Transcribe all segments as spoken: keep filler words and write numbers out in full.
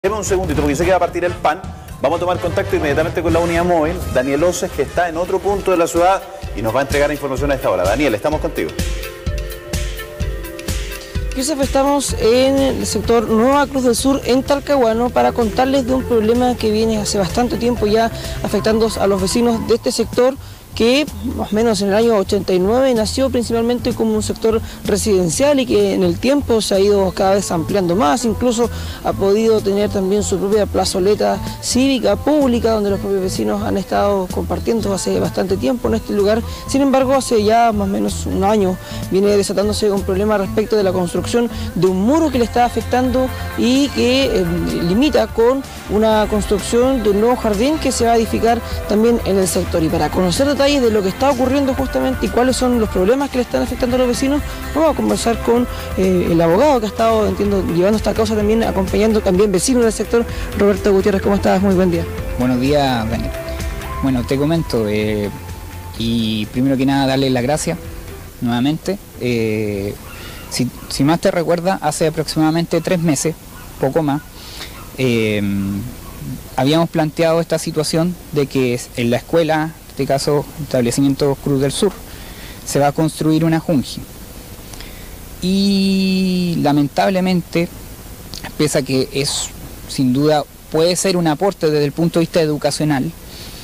Deme un segundito porque sé que va a partir el pan. Vamos a tomar contacto inmediatamente con la unidad móvil, Daniel Oces, que está en otro punto de la ciudad y nos va a entregar información a esta hora. Daniel, estamos contigo. Joseph, estamos en el sector Nueva Cruz del Sur, en Talcahuano, para contarles de un problema que viene hace bastante tiempo ya afectando a los vecinos de este sector, que más o menos en el año ochenta y nueve nació principalmente como un sector residencial y que en el tiempo se ha ido cada vez ampliando más, incluso ha podido tener también su propia plazoleta cívica, pública, donde los propios vecinos han estado compartiendo hace bastante tiempo en este lugar. Sin embargo, hace ya más o menos un año viene desatándose un problema respecto de la construcción de un muro que le está afectando y que eh, limita con una construcción de un nuevo jardín que se va a edificar también en el sector. Y para conocer detalles de lo que está ocurriendo justamente y cuáles son los problemas que le están afectando a los vecinos, vamos a conversar con eh, el abogado que ha estado, entiendo, llevando esta causa también, acompañando también vecinos del sector, Roberto Gutiérrez. ¿Cómo estás? Muy buen día. Buenos días, Daniel. Bueno, te comento, eh, y primero que nada darle las gracias nuevamente. Eh, si, si más te recuerda, hace aproximadamente tres meses, poco más, eh, habíamos planteado esta situación de que en la escuela, en este caso establecimiento Cruz del Sur, se va a construir una junji. Y lamentablemente, pese a que es sin duda puede ser un aporte desde el punto de vista educacional,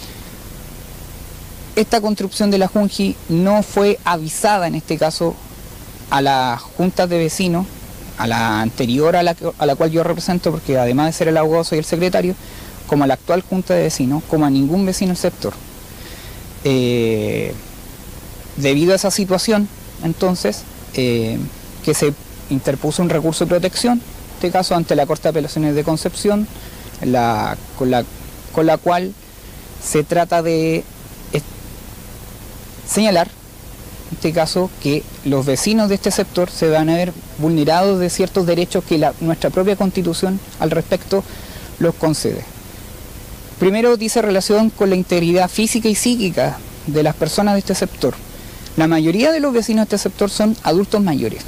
esta construcción de la junji no fue avisada en este caso a las juntas de vecinos, a la anterior a la, a la cual yo represento, porque además de ser el abogado soy el secretario, como a la actual junta de vecinos, como a ningún vecino del sector. Eh, debido a esa situación, entonces, eh, que se interpuso un recurso de protección, en este caso ante la Corte de Apelaciones de Concepción, la, con, la, con la cual se trata de eh, señalar, en este caso, que los vecinos de este sector se van a ver vulnerados de ciertos derechos que la, nuestra propia Constitución al respecto los concede. Primero dice relación con la integridad física y psíquica de las personas de este sector. La mayoría de los vecinos de este sector son adultos mayores.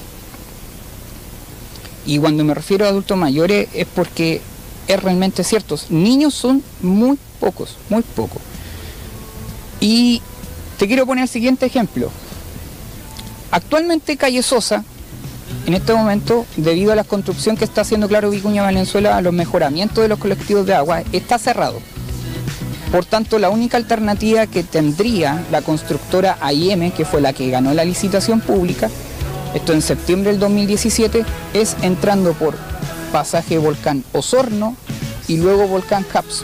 Y cuando me refiero a adultos mayores es porque es realmente cierto. Niños son muy pocos, muy pocos. Y te quiero poner el siguiente ejemplo. Actualmente Calle Sosa, en este momento, debido a la construcción que está haciendo Claro Vicuña Valenzuela, a los mejoramientos de los colectivos de agua, está cerrado. Por tanto, la única alternativa que tendría la constructora A I M, que fue la que ganó la licitación pública, esto en septiembre del dos mil diecisiete, es entrando por pasaje Volcán Osorno y luego Volcán Capsu.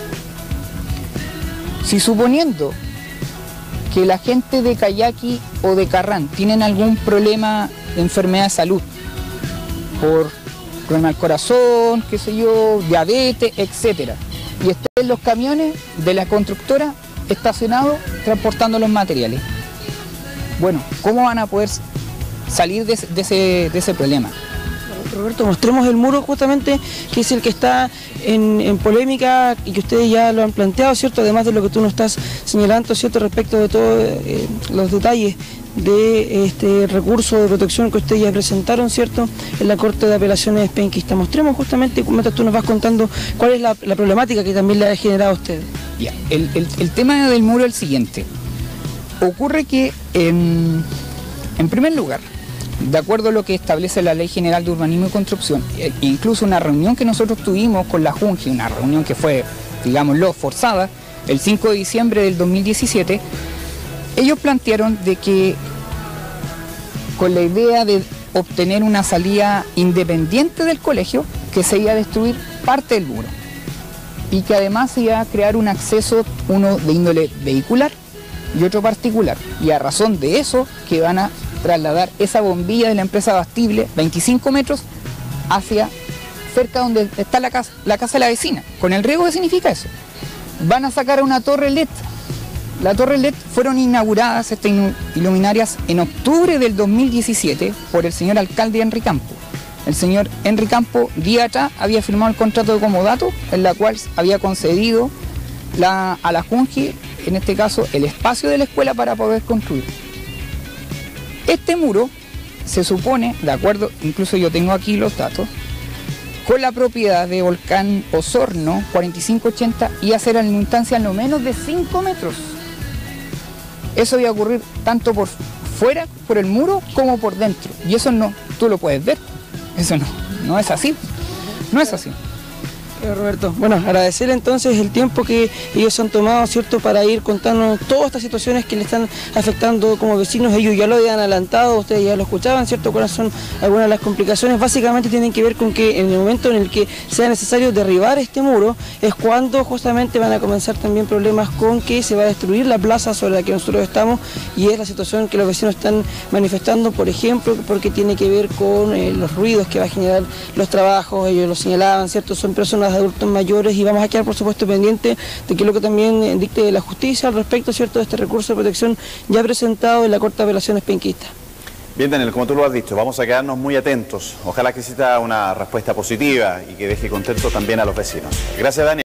Si suponiendo que la gente de Cayaqui o de Carrán tienen algún problema de enfermedad de salud, por problema del corazón, qué sé yo, diabetes, etcétera, y están en los camiones de la constructora estacionados transportando los materiales. Bueno, ¿cómo van a poder salir de, de, ese, de ese problema? Roberto, mostremos el muro justamente, que es el que está en, en polémica y que ustedes ya lo han planteado, ¿cierto? Además de lo que tú nos estás señalando, ¿cierto? Respecto de todos eh, los detalles de este recurso de protección que ustedes ya presentaron, ¿cierto? En la Corte de Apelaciones Penquista. Mostremos justamente, mientras tú nos vas contando cuál es la, la problemática que también le ha generado a ustedes. Ya, el, el, el tema del muro es el siguiente. Ocurre que, en, en primer lugar, de acuerdo a lo que establece la Ley General de Urbanismo y Construcción, e incluso una reunión que nosotros tuvimos con la junji, una reunión que fue, digámoslo, forzada, el cinco de diciembre del dos mil diecisiete, ellos plantearon de que con la idea de obtener una salida independiente del colegio, que se iba a destruir parte del muro y que además se iba a crear un acceso, uno de índole vehicular y otro particular, y a razón de eso que van a trasladar esa bombilla de la empresa Bastible, veinticinco metros, hacia cerca donde está la casa, la casa de la vecina, con el riesgo que significa eso. Van a sacar una torre L E D. La torre L E D fueron inauguradas, estas iluminarias, en octubre del dos mil diecisiete por el señor alcalde Henry Campo. El señor Henry Campo, día atrás, había firmado el contrato de comodato, en la cual había concedido la, a la junji, en este caso, el espacio de la escuela para poder construir. Este muro se supone, de acuerdo, incluso yo tengo aquí los datos, con la propiedad de Volcán Osorno cuarenta y cinco ochenta y hacer en instancia no menos de cinco metros. Eso iba a ocurrir tanto por fuera, por el muro, como por dentro. Y eso no, tú lo puedes ver. Eso no, no es así. No es así. Roberto, bueno, agradecer entonces el tiempo que ellos han tomado, ¿cierto?, para ir contando todas estas situaciones que le están afectando como vecinos. Ellos ya lo habían adelantado, ustedes ya lo escuchaban, ¿cierto?, cuáles son algunas de las complicaciones. Básicamente tienen que ver con que en el momento en el que sea necesario derribar este muro es cuando justamente van a comenzar también problemas con que se va a destruir la plaza sobre la que nosotros estamos, y es la situación que los vecinos están manifestando, por ejemplo, porque tiene que ver con eh, los ruidos que va a generar los trabajos. Ellos lo señalaban, ¿cierto?, son personas de adultos mayores, y vamos a quedar por supuesto pendiente de que lo que también dicte la justicia al respecto, ¿cierto?, de este recurso de protección ya presentado en la Corte de Apelaciones penquista. Bien, Daniel, como tú lo has dicho, vamos a quedarnos muy atentos. Ojalá que exista una respuesta positiva y que deje contento también a los vecinos. Gracias, Daniel.